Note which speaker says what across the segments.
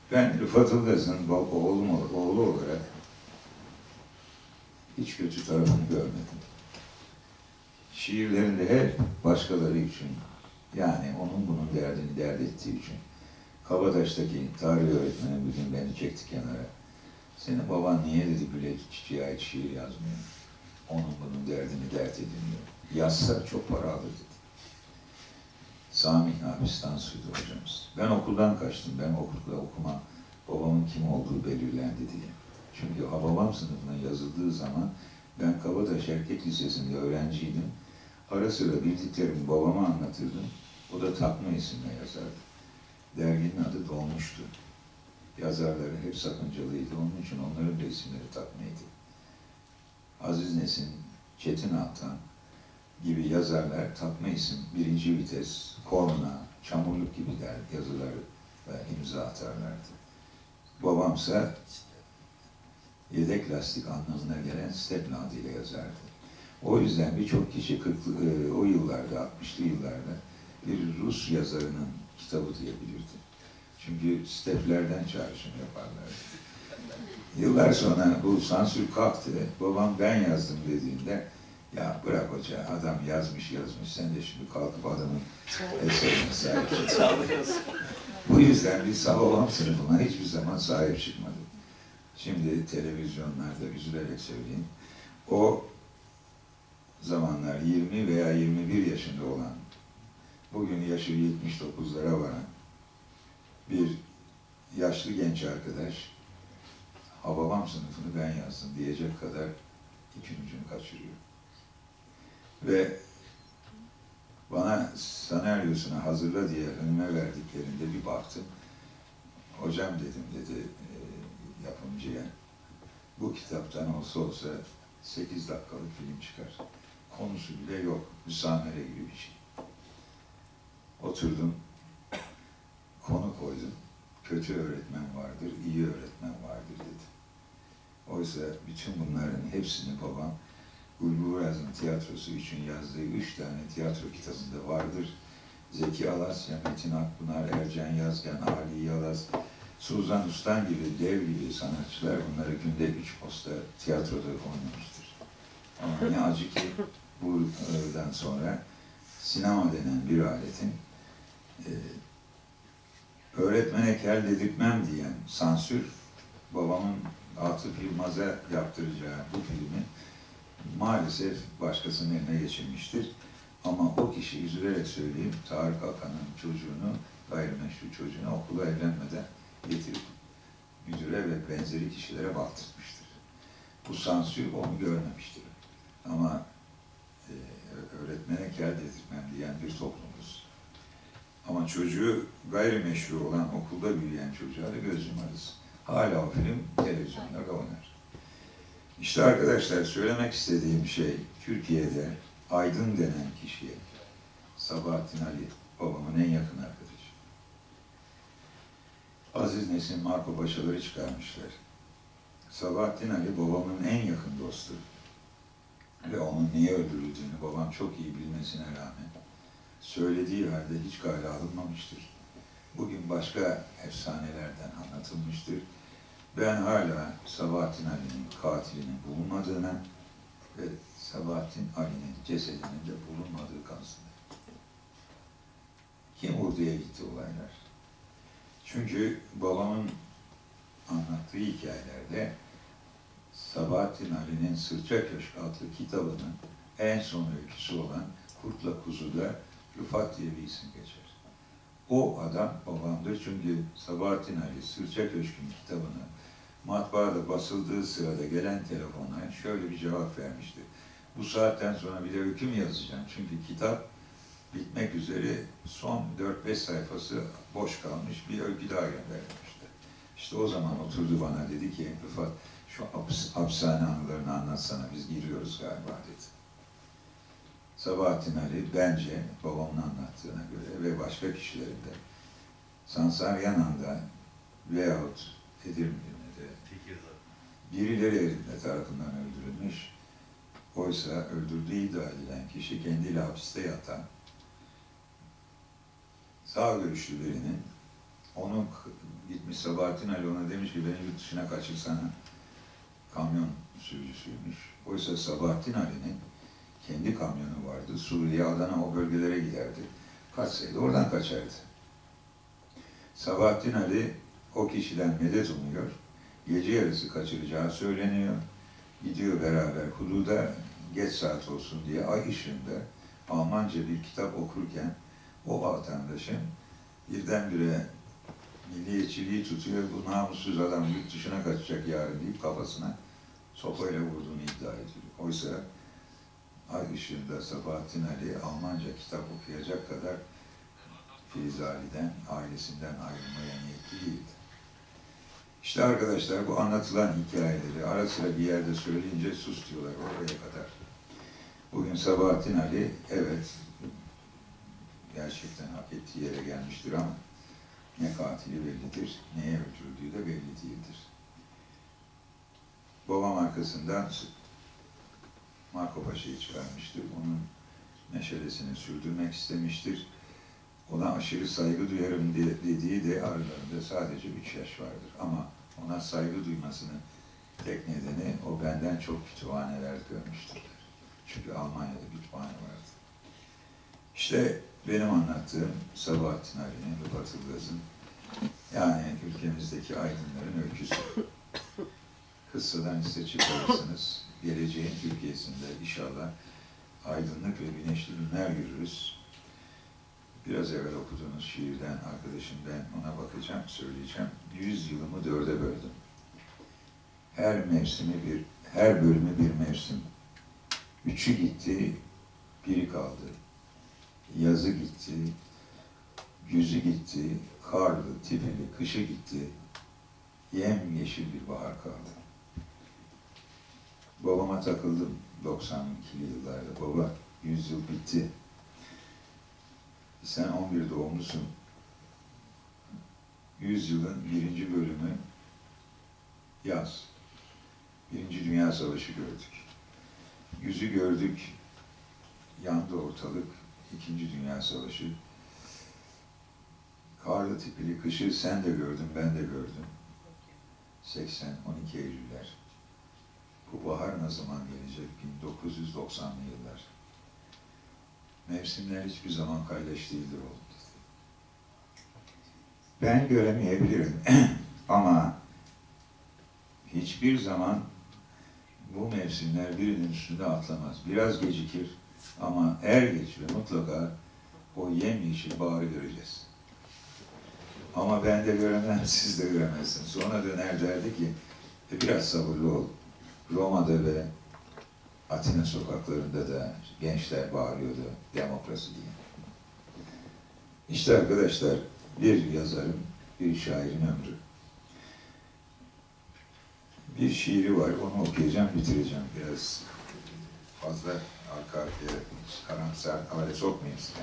Speaker 1: Ben Rıfat Ilgaz'ın oğlu olarak hiç kötü tarafını görmedim. Şiirlerinde hep başkaları için, yani onun bunun derdini dert ettiği için. Kabataş'taki tarih öğretmeni bir gün beni çekti kenara. Senin baban niye dedi bile çiçeğe ait şiir yazmıyor? Onun bunun derdini dert ediniyor. Yazsa çok para alır dedi. Sami Nabistan Suydu hocamız. Ben okuldan kaçtım. Ben okulda okuma, babamın kim olduğu belirlendi diye. Çünkü Hababam sınıfına yazıldığı zaman ben Kabataş Erkek Lisesi'nde öğrenciydim. Ara sıra bildiklerimi babama anlatırdım. O da takma isimle yazardı. Derginin adı Dolmuş'tu. Yazarları hep sakıncalıydı. Onun için onların da isimleri takmaydı. Aziz Nesin, Çetin Altan gibi yazarlar takma isim, birinci vites, korna, çamurluk gibi der yazıları ve imza atarlardı. Babamsa yedek lastik anlamına gelen Stepne adıyla yazardı. O yüzden birçok kişi o yıllarda, 60'lı yıllarda bir Rus yazarının kitabı diyebilirdi. Çünkü steplerden çağrışım yaparlardı. Yıllar sonra bu sansür kalktı. Babam ben yazdım dediğinde ya bırak hoca, adam yazmış, sen de şimdi kalkıp adamın eserine sahip çıkıyorsun. Bu yüzden biz Hababam sınıfına hiçbir zaman sahip çıkmadık. Şimdi televizyonlarda üzülerek söyleyeyim, o zamanlar 20 veya 21 yaşında olan, bugün yaşı 79'lara varan bir yaşlı genç arkadaş, Hababam sınıfını ben yazdım diyecek kadar ipin ucunu kaçırıyor. Ve bana senaryosunu hazırla diye önüme verdiklerinde bir baktım. Hocam dedim dedi yapımcıya, bu kitaptan olsa 8 dakikalık film çıkar. Konusu bile yok. Müsamere gibi bir şey. Oturdum, konu koydum. Kötü öğretmen vardır, iyi öğretmen vardır dedi. Oysa bütün bunların hepsini babam Gulburaz'ın tiyatrosu için yazdığı 3 tane tiyatro kitabında vardır. Zeki Alasya, Metin Akpınar, Ercan Yazgan, Ali Yalaz, Suzan Ustan gibi dev gibi sanatçılar bunları günde 3 posta tiyatroda oynamıştır. Ama ne acı ki buradan sonra sinema denen bir aletin öğretmene kel dedirtmem diyen sansür, babamın Atıf Yılmaz'a yaptıracağı bu filmi maalesef başkasının eline geçirmiştir. Ama o kişi, üzülerek söyleyeyim, Tarık Akan'ın çocuğunu, gayrimeşru çocuğunu okula evlenmeden getirip müdüre ve benzeri kişilere baktırmıştır. Bu sansür onu görmemiştir. Ama öğretmene kel dedirtmem diyen bir toplumuz. Ama çocuğu gayrimeşru olan, okulda büyüyen çocuğa da göz yumarız. Hala o film televizyonlarda oynar. İşte arkadaşlar, söylemek istediğim şey, Türkiye'de Aydın denen kişiye, Sabahattin Ali, babamın en yakın arkadaşı. Aziz Nesin, Marco Paşaları çıkarmışlar. Sabahattin Ali babamın en yakın dostu. Ve onun niye öldürüldüğünü babam çok iyi bilmesine rağmen söylediği halde hiç kale alınmamıştır. Bugün başka efsanelerden anlatılmıştır. Ben hala Sabahattin Ali'nin katilinin bulunmadığına ve Sabahattin Ali'nin cesedinin de bulunmadığı kanısındayım. Kim orduya gitti olaylar? Çünkü babamın anlattığı hikayelerde Sabahattin Ali'nin Sırça Köşk adlı kitabının en son öyküsü olan Kurtla Kuzu'da Rıfat diye bir isim geçer. O adam babamdır çünkü Sabahattin Ali Sırça Köşk'ün kitabını matbaada basıldığı sırada gelen telefonla şöyle bir cevap vermişti. Bu saatten sonra bir de öykü mü yazacağım? Çünkü kitap bitmek üzere, son 4-5 sayfası boş kalmış, bir öykü daha göndermişti. İşte o zaman oturdu bana dedi ki, Rıfat şu hapishane anılarını anlatsana, biz giriyoruz galiba dedi. Sabahattin Ali bence babamın anlattığına göre ve başka kişilerin de Sansaryanan'da veyahut Edirne'de birileri elinde tarafından öldürülmüş. Oysa öldürdüğü iddia edilen kişi kendiyle hapiste yatan sağ görüşlü birinin Onun gitmiş Sabahattin Ali ona demiş ki beni yurt dışına kaçırsana. Kamyon sürücüsüymüş. Oysa Sabahattin Ali'nin kendi kamyonu vardı. Suriye, Adana o bölgelere giderdi. Kaçsaydı oradan kaçardı. Sabahattin Ali o kişiden medet umuyor. Gece yarısı kaçıracağı söyleniyor. Gidiyor beraber hududa geç saat olsun diye ay ışığında Almanca bir kitap okurken o vatandaşın birdenbire milliyetçiliği tutuyor, bu namussuz adam yurt dışına kaçacak yarın deyip kafasına sopayla vurduğunu iddia ediyor. Oysa ay ışığında Sabahattin Ali Almanca kitap okuyacak kadar Filiz Ali'den, ailesinden ayrılmaya niyetli değildi. İşte arkadaşlar bu anlatılan hikayeleri ara sıra bir yerde söyleyince sus diyorlar oraya kadar. Bugün Sabahattin Ali evet gerçekten hak ettiği yere gelmiştir ama ne katili bellidir, neye öldürüldüğü de belli değildir. Babam arkasından Marco Paşa'yı çıkarmıştır. Onun meşalesini sürdürmek istemiştir. Ona aşırı saygı duyarım dediği de aralarında sadece 3 yaş vardır. Ama ona saygı duymasının tek nedeni o benden çok kütüphaneler görmüştür. Çünkü Almanya'da kütüphane vardı. İşte benim anlattığım Sabahattin Ali'nin ve Batı Ilgaz'ın yani ülkemizdeki aydınların öyküsü. Kıssadan ise çıkarırsınız. Geleceğin Türkiye'sinde inşallah aydınlık ve güneşli günler görürüz. Biraz evvel okuduğunuz şiirden arkadaşım ben ona bakacağım, söyleyeceğim. 100 yılımı 4'e böldüm. Her bölümü bir mevsim. 3'ü gitti, biri kaldı. Yazı gitti, güzü gitti, karlı, tipili, kışı gitti. Yemyeşil bir bahar kaldı. Babama takıldım 92'li yıllarda. Baba, 100 yıl bitti. Sen 11 doğumlusun. 100 yılın 1. bölümü yaz. 1. Dünya Savaşı gördük. Yüzü gördük, yandı ortalık. 2. Dünya Savaşı. Karlı tipili kışı sen de gördün, ben de gördüm. 80, 12 Eylüller. Bu bahar ne zaman gelecek? 1990'lı yıllar. Mevsimler hiçbir zaman kardeş değildir oğlum. Ben göremeyebilirim ama hiçbir zaman bu mevsimler birinin üstünde atlamaz. Biraz gecikir ama er geç ve mutlaka o yemyeşil baharı göreceğiz. Ama ben de göremem, siz de göremezsiniz. Sonra döner derdi ki, biraz sabırlı ol. Roma'da ve Atina sokaklarında da gençler bağırıyordu, demokrasi diye. İşte arkadaşlar, bir yazarın, bir şairin ömrü. Bir şiiri var, onu okuyacağım, bitireceğim. Biraz fazla arka arkaya karamsar hale sokmayayım size.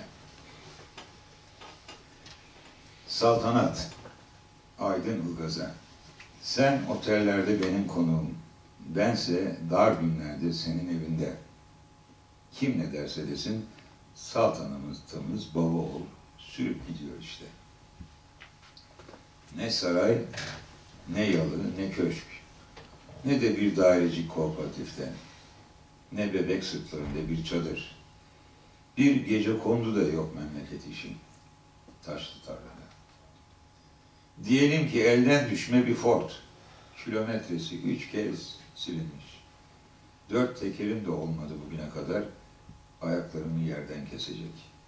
Speaker 1: Saltanat, Aydın Ilgaz'a. Sen otellerde benim konuğum, bense dar günlerde senin evinde. Kim ne derse desin, saltanatımız baba oğul, sürüp gidiyor işte. Ne saray, ne yalı, ne köşk, ne de bir daireci kooperatiften, ne bebek sırtlarında bir çadır. Bir gece kondu da yok memleket işi, taşlı tarlada. Diyelim ki elden düşme bir fort, kilometresi 3 kez silinmiş. 4 tekerim de olmadı bugüne kadar, ayaklarımı yerden kesecek.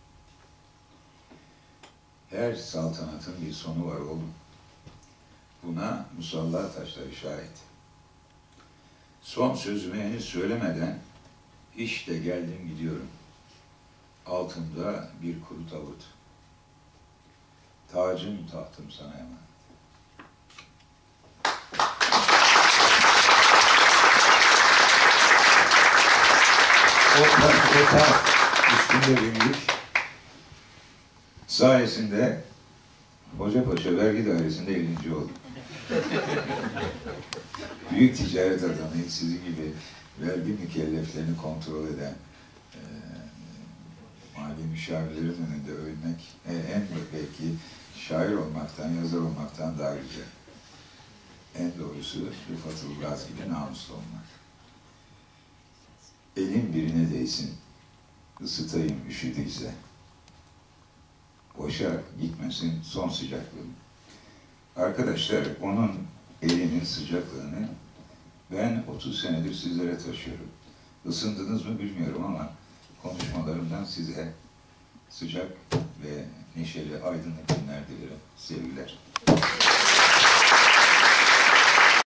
Speaker 1: Her saltanatın bir sonu var oğlum. Buna musalla taşları şahit. Son sözümü henüz söylemeden, işte geldim gidiyorum. Altımda bir kuru tabut. Tacım tahtım sana emanet. O taht üstünde bindik. Sayesinde Hocapaşa Vergi Dairesi'nde 50. oldum. Büyük ticaret adamıyım, sizin gibi vergi mükelleflerini kontrol eden mali müşavirlerin önünde övünmek en belki şair olmaktan, yazar olmaktan daha güzel. En doğrusu Rıfat Ilgaz gibi namuslu olmak. Elim birine değsin, ısıtayım üşüdüyse. Boşa gitmesin son sıcaklığım. Arkadaşlar, onun elinin sıcaklığını ben 30 senedir sizlere taşıyorum. Isındınız mı bilmiyorum ama konuşmalarımdan size sıcak ve neşeli, aydınlık günler dilerim. Sevgiler.